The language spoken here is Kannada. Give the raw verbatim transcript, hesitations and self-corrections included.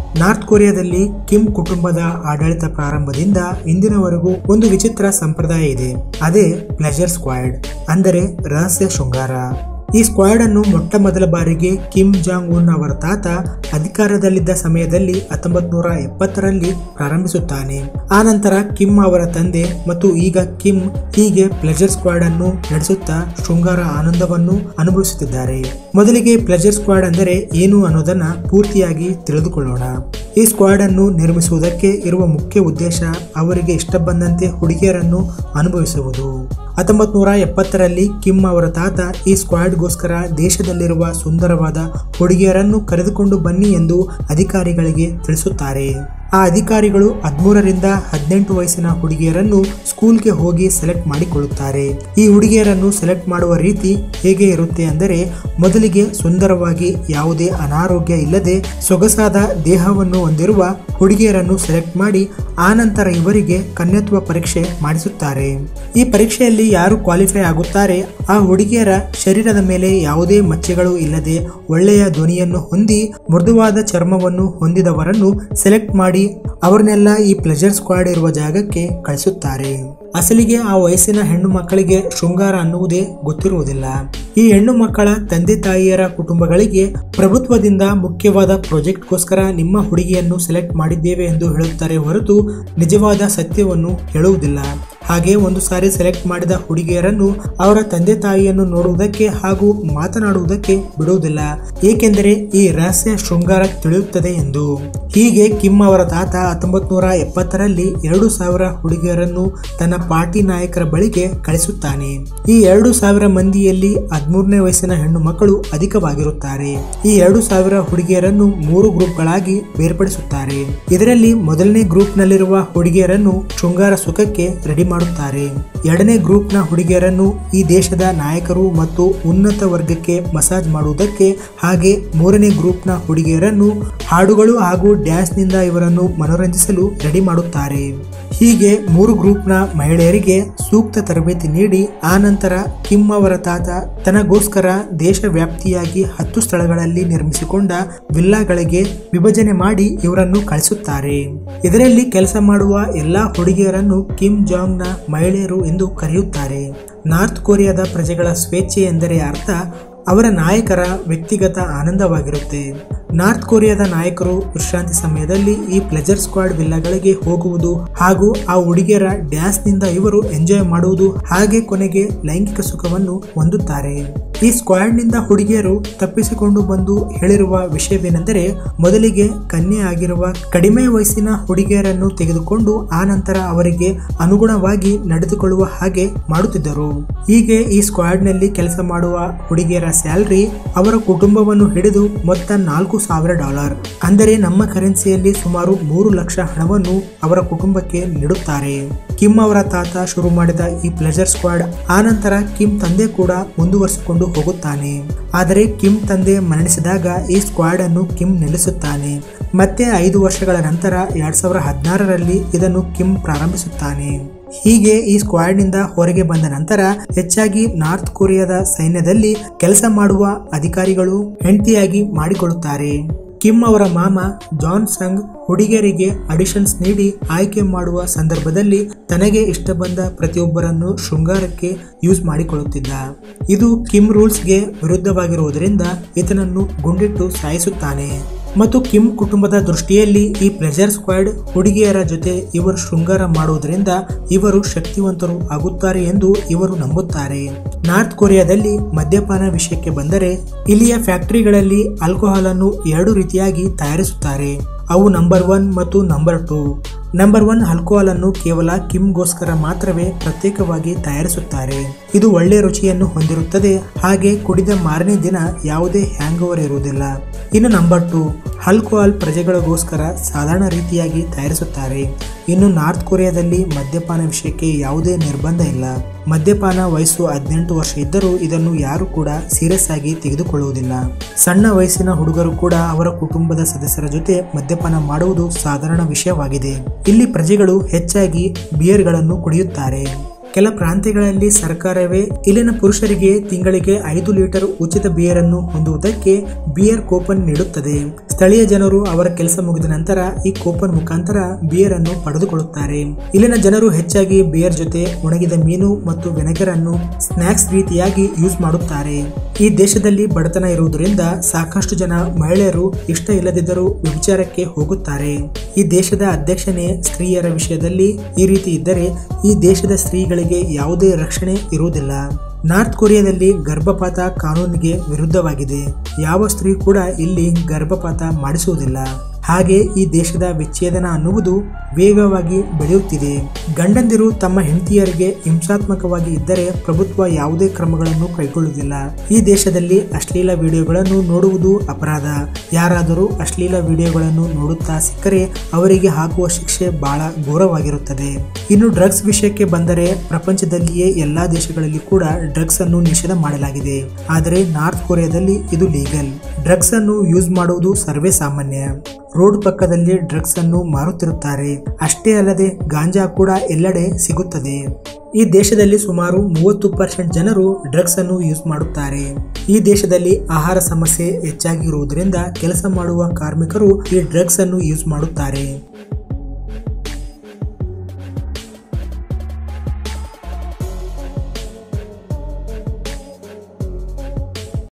ನಾರ್ತ್ ಕೊರಿಯಾದಲ್ಲಿ ಕಿಮ್ ಕುಟುಂಬದ ಆಡಳಿತ ಪ್ರಾರಂಭದಿಂದ ಇಂದಿನವರೆಗೂ ಒಂದು ವಿಚಿತ್ರ ಸಂಪ್ರದಾಯ ಇದೆ. ಅದೇ ಪ್ಲೆಜರ್ ಸ್ಕ್ವಾಡ್, ಅಂದರೆ ರಹಸ್ಯ ಶೃಂಗಾರ. ಈ ಸ್ಕ್ವಾಡ್ ಅನ್ನು ಮೊಟ್ಟ ಮೊದಲ ಬಾರಿಗೆ ಕಿಮ್ ಜಾಂಗ್ ಉನ್ ಅವರ ತಾತ ಅಧಿಕಾರದಲ್ಲಿದ್ದ ಸಮಯದಲ್ಲಿ ಹತ್ತೊಂಬತ್ ನೂರ ಎಪ್ಪತ್ತರಲ್ಲಿ ಪ್ರಾರಂಭಿಸುತ್ತಾನೆ. ಆ ನಂತರ ಕಿಮ್ ಅವರ ತಂದೆ ಮತ್ತು ಈಗ ಕಿಮ್ ಹೀಗೆ ಪ್ಲೆಜರ್ ಸ್ಕ್ವಾಡ್ ಅನ್ನು ನಡೆಸುತ್ತಾ ಶೃಂಗಾರ ಆನಂದವನ್ನು ಅನುಭವಿಸುತ್ತಿದ್ದಾರೆ. ಮೊದಲಿಗೆ ಪ್ಲೆಜರ್ ಸ್ಕ್ವಾಡ್ ಅಂದರೆ ಏನು ಅನ್ನೋದನ್ನ ಪೂರ್ತಿಯಾಗಿ ತಿಳಿದುಕೊಳ್ಳೋಣ. ಈ ಸ್ಕ್ವಾಡ್ ಅನ್ನು ನಿರ್ಮಿಸುವುದಕ್ಕೆ ಇರುವ ಮುಖ್ಯ ಉದ್ದೇಶ ಅವರಿಗೆ ಇಷ್ಟ ಬಂದಂತೆ ಹುಡುಗಿಯರನ್ನು ಅನುಭವಿಸುವುದು. ಹತ್ತೊಂಬತ್ ನೂರ ಎಪ್ಪತ್ತರಲ್ಲಿ ಕಿಮ್ ಅವರ ತಾತ ಈ ಸ್ಕ್ವಾಡ್ಗೋಸ್ಕರ ದೇಶದಲ್ಲಿರುವ ಸುಂದರವಾದ ಹುಡುಗಿಯರನ್ನು ಕರೆದುಕೊಂಡು ಬನ್ನಿ ಎಂದು ಅಧಿಕಾರಿಗಳಿಗೆ ತಿಳಿಸುತ್ತಾರೆ. ಆ ಅಧಿಕಾರಿಗಳು ಹದಿಮೂರರಿಂದ ಹದಿನೆಂಟು ವಯಸ್ಸಿನ ಹುಡುಗಿಯರನ್ನು ಸ್ಕೂಲ್ಗೆ ಹೋಗಿ ಸೆಲೆಕ್ಟ್ ಮಾಡಿಕೊಳ್ಳುತ್ತಾರೆ. ಈ ಹುಡುಗಿಯರನ್ನು ಸೆಲೆಕ್ಟ್ ಮಾಡುವ ರೀತಿ ಹೇಗೆ ಇರುತ್ತೆ ಅಂದರೆ, ಮೊದಲಿಗೆ ಸುಂದರವಾಗಿ ಯಾವುದೇ ಅನಾರೋಗ್ಯ ಇಲ್ಲದೆ ಸೊಗಸಾದ ದೇಹವನ್ನು ಹೊಂದಿರುವ ಹುಡುಗಿಯರನ್ನು ಸೆಲೆಕ್ಟ್ ಮಾಡಿ ಆನಂತರ ಇವರಿಗೆ ಕನ್ಯತ್ವ ಪರೀಕ್ಷೆ ಮಾಡಿಸುತ್ತಾರೆ. ಈ ಪರೀಕ್ಷೆಯಲ್ಲಿ ಯಾರು ಕ್ವಾಲಿಫೈ ಆಗುತ್ತಾರೆ ಆ ಹುಡುಗಿಯರ ಶರೀರದ ಮೇಲೆ ಯಾವುದೇ ಮಚ್ಚೆಗಳು ಇಲ್ಲದೆ ಒಳ್ಳೆಯ ಧ್ವನಿಯನ್ನು ಹೊಂದಿ ಮೃದುವಾದ ಚರ್ಮವನ್ನು ಹೊಂದಿದವರನ್ನು ಸೆಲೆಕ್ಟ್ ಮಾಡಿ ಅವರನ್ನೆಲ್ಲ ಈ ಪ್ಲೆಜರ್ ಸ್ಕ್ವಾಡ್ ಇರುವ ಜಾಗಕ್ಕೆ ಕಳಿಸುತ್ತಾರೆ. ಅಸಲಿಗೆ ಆ ವಯಸ್ಸಿನ ಹೆಣ್ಣು ಮಕ್ಕಳಿಗೆ ಶೃಂಗಾರ ಅನ್ನುವುದೇ ಗೊತ್ತಿರುವುದಿಲ್ಲ. ಈ ಹೆಣ್ಣು ಮಕ್ಕಳ ತಂದೆ ತಾಯಿಯರ ಕುಟುಂಬಗಳಿಗೆ ಪ್ರಭುತ್ವದಿಂದ ಮುಖ್ಯವಾದ ಪ್ರಾಜೆಕ್ಟ್ಗೋಸ್ಕರ ನಿಮ್ಮ ಹುಡುಗಿಯನ್ನು ಸೆಲೆಕ್ಟ್ ಮಾಡಿದ್ದೇವೆ ಎಂದು ಹೇಳುತ್ತಾರೆ ಹೊರತು ನಿಜವಾದ ಸತ್ಯವನ್ನು ಹೇಳುವುದಿಲ್ಲ. ಹಾಗೆ ಒಂದು ಸಾರಿ ಸೆಲೆಕ್ಟ್ ಮಾಡಿದ ಹುಡುಗಿಯರನ್ನು ಅವರ ತಂದೆ ತಾಯಿಯನ್ನು ನೋಡುವುದಕ್ಕೆ ಹಾಗೂ ಮಾತನಾಡುವುದಕ್ಕೆ ಬಿಡುವುದಿಲ್ಲ, ಏಕೆಂದರೆ ಈ ರಹಸ್ಯ ಶೃಂಗಾರ ತಿಳಿಯುತ್ತದೆ ಎಂದು. ಹೀಗೆ ಕಿಮ್ ಅವರ ತಾತ ಹತ್ತೊಂಬತ್ ನೂರ ಎಪ್ಪತ್ತರಲ್ಲಿ ಎರಡು ಸಾವಿರ ಹುಡುಗಿಯರನ್ನು ತನ್ನ ಪಾರ್ಟಿ ನಾಯಕರ ಬಳಿಗೆ ಕಳಿಸುತ್ತಾನೆ. ಈ ಎರಡು ಸಾವಿರ ಮಂದಿಯಲ್ಲಿ ಹದಿಮೂರನೇ ವಯಸ್ಸಿನ ಹೆಣ್ಣು ಮಕ್ಕಳು ಅಧಿಕವಾಗಿರುತ್ತಾರೆ. ಈ ಎರಡು ಸಾವಿರ ಹುಡುಗಿಯರನ್ನು ಮೂರು ಗ್ರೂಪ್ಗಳಾಗಿ ಬೇರ್ಪಡಿಸುತ್ತಾರೆ. ಇದರಲ್ಲಿ ಮೊದಲನೇ ಗ್ರೂಪ್ ನಲ್ಲಿರುವ ಹುಡುಗಿಯರನ್ನು ಶೃಂಗಾರ ಸುಖಕ್ಕೆ ರೆಡಿ ಮಾಡುತ್ತಾರೆ. ಎರಡನೇ ಗ್ರೂಪ್ ನ ಹುಡುಗಿಯರನ್ನು ಈ ದೇಶದ ನಾಯಕರು ಮತ್ತು ಉನ್ನತ ವರ್ಗಕ್ಕೆ ಮಸಾಜ್ ಮಾಡುವುದಕ್ಕೆ, ಹಾಗೆ ಮೂರನೇ ಗ್ರೂಪ್ ನ ಹುಡುಗಿಯರನ್ನು ಹಾಡುಗಳು ಹಾಗೂ ಡ್ಯಾನ್ಸ್ ನಿಂದ ಇವರನ್ನು ಮನೋರಂಜಿಸಲು ರೆಡಿ ಮಾಡುತ್ತಾರೆ. ಹೀಗೆ ಮೂರು ಗ್ರೂಪ್ ನ ಮಹಿಳೆಯರಿಗೆ ಸೂಕ್ತ ತರಬೇತಿ ನೀಡಿ ಆ ನಂತರ ಕಿಮ್ ಅವರ ತಾತ ತನಗೋಸ್ಕರ ದೇಶ ವ್ಯಾಪ್ತಿಯಾಗಿ ಹತ್ತು ಸ್ಥಳಗಳಲ್ಲಿ ನಿರ್ಮಿಸಿಕೊಂಡ ವಿಲ್ಲಾಗಳಿಗೆ ವಿಭಜನೆ ಮಾಡಿ ಇವರನ್ನು ಕಳಿಸುತ್ತಾರೆ. ಇದರಲ್ಲಿ ಕೆಲಸ ಮಾಡುವ ಎಲ್ಲಾ ಹುಡುಗಿಯರನ್ನು ಕಿಮ್ ಜಾಂಗ್ ನ ಮಹಿಳೆಯರು ಎಂದು ಕರೆಯುತ್ತಾರೆ. ನಾರ್ತ್ ಕೊರಿಯಾದ ಪ್ರಜೆಗಳ ಸ್ವೇಚ್ಛೆ ಎಂದರೆ ಅರ್ಥ ಅವರ ನಾಯಕರ ವ್ಯಕ್ತಿಗತ ಆನಂದವಾಗಿರುತ್ತೆ. ನಾರ್ತ್ ಕೊರಿಯಾದ ನಾಯಕರು ವಿಶ್ರಾಂತಿ ಸಮಯದಲ್ಲಿ ಈ ಪ್ಲೆಜರ್ ಸ್ಕ್ವಾಡ್ ವಿಲ್ಲಾಗಳಿಗೆ ಹೋಗುವುದು ಹಾಗೂ ಆ ಹುಡುಗಿಯರ ಡ್ಯಾನ್ಸ್ ನಿಂದ ಇವರು ಎಂಜಾಯ್ ಮಾಡುವುದು, ಹಾಗೆ ಕೊನೆಗೆ ಲೈಂಗಿಕ ಸುಖವನ್ನು ಹೊಂದುತ್ತಾರೆ. ಈ ಸ್ಕ್ವಾಡ್ ನಿಂದ ಹುಡುಗಿಯರು ತಪ್ಪಿಸಿಕೊಂಡು ಬಂದು ಹೇಳಿರುವ ವಿಷಯವೇನೆಂದರೆ, ಮೊದಲಿಗೆ ಕನ್ಯೆ ಆಗಿರುವ ಕಡಿಮೆ ವಯಸ್ಸಿನ ಹುಡುಗಿಯರನ್ನು ತೆಗೆದುಕೊಂಡು ಆ ನಂತರ ಅವರಿಗೆ ಅನುಗುಣವಾಗಿ ನಡೆದುಕೊಳ್ಳುವ ಹಾಗೆ ಮಾಡುತ್ತಿದ್ದರು. ಹೀಗೆ ಈ ಸ್ಕ್ವಾಡ್ ನಲ್ಲಿ ಕೆಲಸ ಮಾಡುವ ಹುಡುಗಿಯರ ಸ್ಯಾಲರಿ ಅವರ ಕುಟುಂಬವನ್ನು ಹಿಡಿದು ಮೊತ್ತ ನಾಲ್ಕು ಸಾವಿರ ಡಾಲರ್ ಅಂದರೆ ನಮ್ಮ ಕರೆನ್ಸಿಯಲ್ಲಿ ಸುಮಾರು ಮೂರು ಲಕ್ಷ ಹಣವನ್ನು ಅವರ ಕುಟುಂಬಕ್ಕೆ ನೀಡುತ್ತಾರೆ. ಕಿಮ್ ಅವರ ತಾತ ಶುರು ಮಾಡಿದ ಈ ಪ್ಲೆಜರ್ ಸ್ಕ್ವಾಡ್ ಆನಂತರ ಕಿಮ್ ತಂದೆ ಕೂಡ ಮುಂದುವರಿಸಿಕೊಂಡು ಹೋಗುತ್ತಾನೆ. ಆದರೆ ಕಿಮ್ ತಂದೆ ಮರಣಿಸಿದಾಗ ಈ ಸ್ಕ್ವಾಡ್ ಅನ್ನು ಕಿಮ್ ನಿಲ್ಲಿಸುತ್ತಾನೆ. ಮತ್ತೆ ಐದು ವರ್ಷಗಳ ನಂತರ ಎರಡ್ ಸಾವಿರದ ಹದಿನಾರರಲ್ಲಿ ಇದನ್ನು ಕಿಮ್ ಪ್ರಾರಂಭಿಸುತ್ತಾನೆ. ಹೀಗೆ ಈ ಸ್ಕ್ವಾಡ್ ನಿಂದ ಹೊರಗೆ ಬಂದ ನಂತರ ಹೆಚ್ಚಾಗಿ ನಾರ್ತ್ ಕೊರಿಯಾದ ಸೈನ್ಯದಲ್ಲಿ ಕೆಲಸ ಮಾಡುವ ಅಧಿಕಾರಿಗಳು ಹೆಂಡತಿಯಾಗಿ ಮಾಡಿಕೊಳ್ಳುತ್ತಾರೆ. ಕಿಮ್ ಅವರ ಮಾಮ ಜಾನ್ ಸಂಗ್ ಹುಡುಗಿಯರಿಗೆ ಆಡಿಷನ್ಸ್ ನೀಡಿ ಆಯ್ಕೆ ಮಾಡುವ ಸಂದರ್ಭದಲ್ಲಿ ತನಗೆ ಇಷ್ಟ ಬಂದ ಪ್ರತಿಯೊಬ್ಬರನ್ನು ಶೃಂಗಾರಕ್ಕೆ ಯೂಸ್ ಮಾಡಿಕೊಳ್ಳುತ್ತಿದ್ದ. ಇದು ಕಿಮ್ ರೂಲ್ಸ್ಗೆ ವಿರುದ್ಧವಾಗಿರುವುದರಿಂದ ಈತನನ್ನು ಗುಂಡಿಟ್ಟು ಸಾಯಿಸುತ್ತಾನೆ. ಮತ್ತು ಕಿಮ್ ಕುಟುಂಬದ ದೃಷ್ಟಿಯಲ್ಲಿ ಈ ಪ್ಲೆಜರ್ ಸ್ಕ್ವಾಡ್ ಹುಡುಗಿಯರ ಜೊತೆ ಇವರು ಶೃಂಗಾರ ಮಾಡುವುದರಿಂದ ಇವರು ಶಕ್ತಿವಂತರು ಆಗುತ್ತಾರೆ ಎಂದು ಇವರು ನಂಬುತ್ತಾರೆ. ನಾರ್ತ್ ಕೊರಿಯಾದಲ್ಲಿ ಮದ್ಯಪಾನ ವಿಷಯಕ್ಕೆ ಬಂದರೆ ಇಲ್ಲಿಯ ಫ್ಯಾಕ್ಟರಿಗಳಲ್ಲಿ ಆಲ್ಕೋಹಾಲ್ ಅನ್ನು ಎರಡು ರೀತಿಯಾಗಿ ತಯಾರಿಸುತ್ತಾರೆ. ಅವು ನಂಬರ್ ಒನ್ ಮತ್ತು number two. Number one alcohol ಅನ್ನು ಕೇವಲ ಕಿಮ್ಗೋಸ್ಕರ ಮಾತ್ರವೇ ಪ್ರತ್ಯೇಕವಾಗಿ ತಯಾರಿಸುತ್ತಾರೆ. ಇದು ಒಳ್ಳೆ ರುಚಿಯನ್ನು ಹೊಂದಿರುತ್ತದೆ, ಹಾಗೆ ಕುಡಿದ ಮಾರನೇ ದಿನ ಯಾವುದೇ ಹ್ಯಾಂಗ್ ಓವರ್ ಇರುವುದಿಲ್ಲ. ಇನ್ನು ನಂಬರ್ ಟೂ ಆಲ್ಕೋಹಾಲ್ ಪ್ರಜೆಗಳಿಗೋಸ್ಕರ ಸಾಧಾರಣ ರೀತಿಯಾಗಿ ತಯಾರಿಸುತ್ತಾರೆ. ಇನ್ನು ನಾರ್ತ್ ಕೊರಿಯಾದಲ್ಲಿ ಮದ್ಯಪಾನ ವಿಷಯಕ್ಕೆ ಯಾವುದೇ ನಿರ್ಬಂಧ ಇಲ್ಲ. ಮದ್ಯಪಾನ ವಯಸ್ಸು ಹದಿನೆಂಟು ವರ್ಷ ಇದ್ದರೂ ಇದನ್ನು ಯಾರು ಕೂಡ ಸೀರಿಯಸ್ ಆಗಿ ತೆಗೆದುಕೊಳ್ಳುವುದಿಲ್ಲ. ಸಣ್ಣ ವಯಸ್ಸಿನ ಹುಡುಗರು ಕೂಡ ಅವರ ಕುಟುಂಬದ ಸದಸ್ಯರ ಜೊತೆ ಮದ್ಯಪಾನ ಮಾಡುವುದು ಸಾಧಾರಣ ವಿಷಯವಾಗಿದೆ. ಇಲ್ಲಿ ಪ್ರಜೆಗಳು ಹೆಚ್ಚಾಗಿ ಬಿಯರ್ಗಳನ್ನು ಕುಡಿಯುತ್ತಾರೆ. ಕೆಲ ಪ್ರಾಂತ್ಯಗಳಲ್ಲಿ ಸರ್ಕಾರವೇ ಇಲ್ಲಿನ ಪುರುಷರಿಗೆ ತಿಂಗಳಿಗೆ ಐದು ಲೀಟರ್ ಉಚಿತ ಬಿಯರ್ ಅನ್ನು ಹೊಂದುವುದಕ್ಕೆ ಬಿಯರ್ ಕೂಪನ್ ನೀಡುತ್ತದೆ. ಸ್ಥಳೀಯ ಜನರು ಅವರ ಕೆಲಸ ಮುಗಿದ ನಂತರ ಈ ಕೂಪನ್ ಮುಖಾಂತರ ಬಿಯರ್ ಅನ್ನು ಪಡೆದುಕೊಳ್ಳುತ್ತಾರೆ. ಇಲ್ಲಿನ ಜನರು ಹೆಚ್ಚಾಗಿ ಬಿಯರ್ ಜೊತೆ ಒಣಗಿದ ಮೀನು ಮತ್ತು ವಿನೆಗರ್ ಅನ್ನು ಸ್ನಾಕ್ಸ್ ರೀತಿಯಾಗಿ ಯೂಸ್ ಮಾಡುತ್ತಾರೆ. ಈ ದೇಶದಲ್ಲಿ ಬಡತನ ಇರುವುದರಿಂದ ಸಾಕಷ್ಟು ಜನ ಮಹಿಳೆಯರು ಇಷ್ಟ ಇಲ್ಲದಿದ್ದರೂ ವ್ಯಭಿಚಾರಕ್ಕೆ ಹೋಗುತ್ತಾರೆ. ಈ ದೇಶದ ಅಧ್ಯಕ್ಷನೇ ಸ್ತ್ರೀಯರ ವಿಷಯದಲ್ಲಿ ಈ ರೀತಿ ಇದ್ದರೆ ಈ ದೇಶದ ಸ್ತ್ರೀಗಳಿಗೆ ಯಾವುದೇ ರಕ್ಷಣೆ ಇರುವುದಿಲ್ಲ. ನಾರ್ತ್ ಕೊರಿಯಾದಲ್ಲಿ ಗರ್ಭಪಾತ ಕಾನೂನಿಗೆ ವಿರುದ್ಧವಾಗಿದೆ. ಯಾವ ಸ್ತ್ರೀ ಕೂಡ ಇಲ್ಲಿ ಗರ್ಭಪಾತ ಮಾಡಿಸುವುದಿಲ್ಲ. ಹಾಗೆ ಈ ದೇಶದ ವಿಚ್ಛೇದನ ಅನ್ನುವುದು ವೇಗವಾಗಿ ಬೆಳೆಯುತ್ತಿದೆ. ಗಂಡಂದಿರು ತಮ್ಮ ಹೆಂಡತಿಯರಿಗೆ ಹಿಂಸಾತ್ಮಕವಾಗಿ ಇದ್ದರೆ ಪ್ರಭುತ್ವ ಯಾವುದೇ ಕ್ರಮಗಳನ್ನು ಕೈಗೊಳ್ಳುವುದಿಲ್ಲ. ಈ ದೇಶದಲ್ಲಿ ಅಶ್ಲೀಲ ವಿಡಿಯೋಗಳನ್ನು ನೋಡುವುದು ಅಪರಾಧ. ಯಾರಾದರೂ ಅಶ್ಲೀಲ ವಿಡಿಯೋಗಳನ್ನು ನೋಡುತ್ತಾ ಸಿಕ್ಕರೆ ಅವರಿಗೆ ಹಾಕುವ ಶಿಕ್ಷೆ ಬಹಳ ಘೋರವಾಗಿರುತ್ತದೆ. ಇನ್ನು ಡ್ರಗ್ಸ್ ವಿಷಯಕ್ಕೆ ಬಂದರೆ ಪ್ರಪಂಚದಲ್ಲಿಯೇ ಎಲ್ಲಾ ದೇಶಗಳಲ್ಲಿ ಕೂಡ ಡ್ರಗ್ಸ್ ಅನ್ನು ನಿಷೇಧ ಮಾಡಲಾಗಿದೆ. ಆದರೆ ನಾರ್ತ್ ಕೊರಿಯಾದಲ್ಲಿ ಇದು ಲೀಗಲ್. ಡ್ರಗ್ಸ್ ಅನ್ನು ಯೂಸ್ ಮಾಡುವುದು ಸರ್ವೇ ಸಾಮಾನ್ಯ. ರೋಡ್ ಪಕ್ಕದಲ್ಲಿ ಡ್ರಗ್ಸ್ ಅನ್ನು ಮಾರುತ್ತಿರುತ್ತಾರೆ. ಅಷ್ಟೇ ಅಲ್ಲದೆ ಗಾಂಜಾ ಕೂಡ ಎಲ್ಲೆಡೆ ಸಿಗುತ್ತದೆ. ಈ ದೇಶದಲ್ಲಿ ಸುಮಾರು ಮೂವತ್ತು ಪರ್ಸೆಂಟ್ ಜನರು ಡ್ರಗ್ಸ್ ಅನ್ನು ಯೂಸ್ ಮಾಡುತ್ತಾರೆ. ಈ ದೇಶದಲ್ಲಿ ಆಹಾರ ಸಮಸ್ಯೆ ಹೆಚ್ಚಾಗಿರುವುದರಿಂದ ಕೆಲಸ ಮಾಡುವ ಕಾರ್ಮಿಕರು ಈ ಡ್ರಗ್ಸ್ ಅನ್ನು ಯೂಸ್ ಮಾಡುತ್ತಾರೆ.